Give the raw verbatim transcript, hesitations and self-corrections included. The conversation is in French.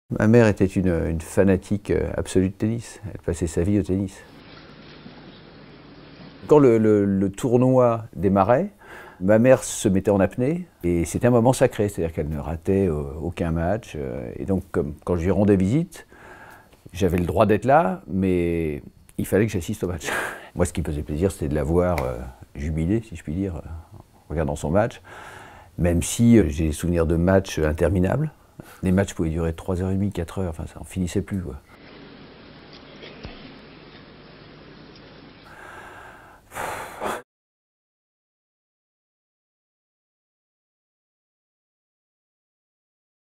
Ma mère était une, une fanatique absolue de tennis. Elle passait sa vie au tennis. Quand le, le, le tournoi démarrait, ma mère se mettait en apnée et c'était un moment sacré, c'est-à-dire qu'elle ne ratait aucun match. Et donc, comme, quand je lui rendais visite, j'avais le droit d'être là, mais il fallait que j'assiste au match. Moi, ce qui me faisait plaisir, c'était de la voir euh, jubiler, si je puis dire, en regardant son match, même si euh, j'ai des souvenirs de matchs interminables. Les matchs pouvaient durer trois heures trente, quatre heures, enfin ça n'en finissait plus, quoi.